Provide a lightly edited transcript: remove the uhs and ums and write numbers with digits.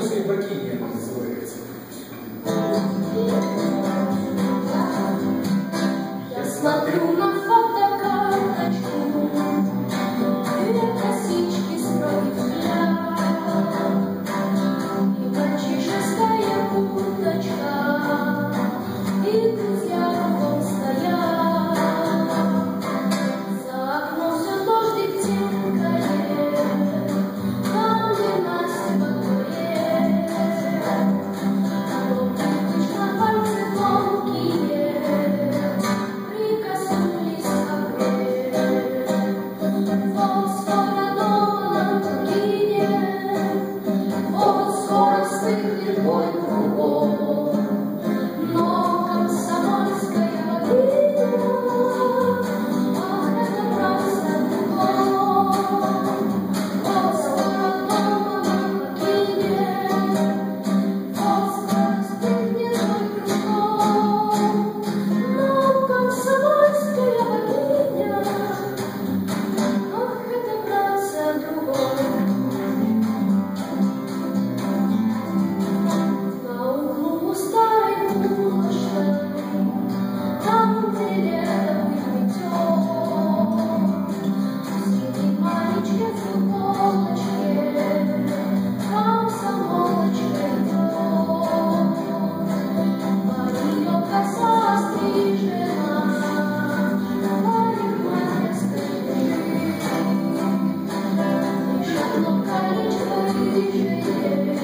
комсомольской богини называется. Я смотрю на фотокарточку, две косички строит взгляд, и мальчишеская курточка, и друзья кругом стоят. За окном все дождик тенькает, там, где Настя во дворе, привычно пальцы тонкие прикоснулись к огне. Вот скоро дома на Кукине, вот скоро стынет бой кругом, но комсомольская богиня, ах, это просто любовь. Вот скоро дома на Кукине, вот скоро стынет бой кругом, но комсомольская богиня, ах, это братца другой. На углу старой булочной, там, где лето метет, сидит Маричка в футболочке, комсомолочка идет. По ее коса острижена, парикмахерской лежит, и шагнул колечко рыжее.